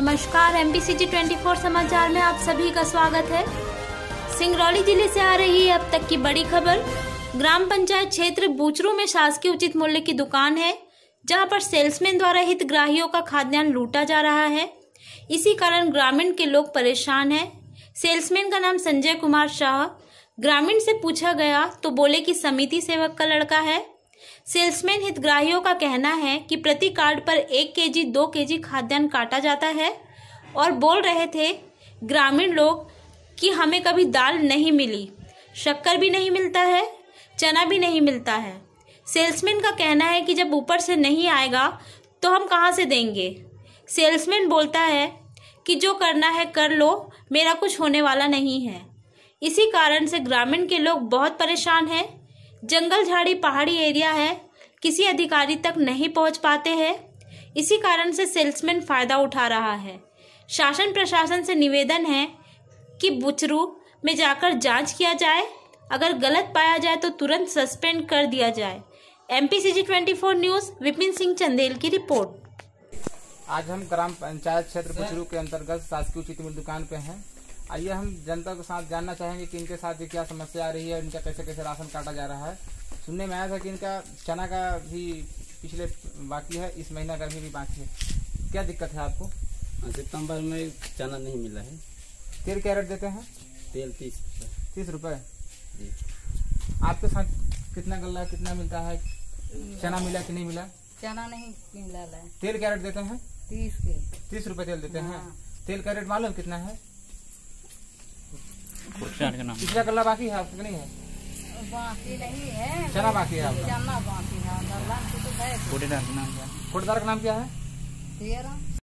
नमस्कार, MPCG 24 समाचार में आप सभी का स्वागत है। सिंगरौली जिले से आ रही है अब तक की बड़ी खबर। ग्राम पंचायत क्षेत्र बूचरू में शासकीय उचित मूल्य की दुकान है, जहां पर सेल्समैन द्वारा हितग्राहियों का खाद्यान्न लूटा जा रहा है। इसी कारण ग्रामीण के लोग परेशान हैं। सेल्समैन का नाम संजय कुमार शाह। ग्रामीण से पूछा गया तो बोले कि समिति सेवक का लड़का है। सेल्समैन हितग्राहियों का कहना है कि प्रति कार्ड पर 1 केजी 2 केजी खाद्यान्न काटा जाता है और बोल रहे थे ग्रामीण लोग कि हमें कभी दाल नहीं मिली, शक्कर भी नहीं मिलता है, चना भी नहीं मिलता है। सेल्समैन का कहना है कि जब ऊपर से नहीं आएगा तो हम कहाँ से देंगे। सेल्समैन बोलता है कि जो करना है कर लो, मेरा कुछ होने वाला नहीं है। इसी कारण से ग्रामीण के लोग बहुत परेशान हैं। जंगल झाड़ी पहाड़ी एरिया है, किसी अधिकारी तक नहीं पहुंच पाते हैं। इसी कारण से सेल्समैन फायदा उठा रहा है। शासन प्रशासन से निवेदन है कि बुचरू में जाकर जांच किया जाए, अगर गलत पाया जाए तो तुरंत सस्पेंड कर दिया जाए। MPCG 24 न्यूज विपिन सिंह चंदेल की रिपोर्ट। आज हम ग्राम पंचायत क्षेत्र बुचरू के अंतर्गत शासकीय उचित मूल्य दुकान पे हैं। आइए हम जनता के साथ जानना चाहेंगे कि इनके साथ क्या समस्या आ रही है, इनका कैसे कैसे राशन काटा जा रहा है। सुनने में आया था कि इनका चना का भी पिछले बाकी है, इस महीना का भी बाकी है। क्या दिक्कत है आपको? सितंबर में चना नहीं मिला है। तेल क्या रेट देते हैं? तेल 30 रुपए जी। आपके साथ कितना गल्ला है, कितना मिलता है? चना मिला कि नहीं मिला? चना नहीं मिला है। तेल क्या रेट देते हैं? 30 रुपए तेल देते हैं। हाँ। तेल का रेट मालूम कितना है? पिछला गल्ला बाकी है आपको नहीं है? बाकी नहीं है, चना बाकी है आपका? चना बाकी है। कोटेदार का नाम क्या है? 13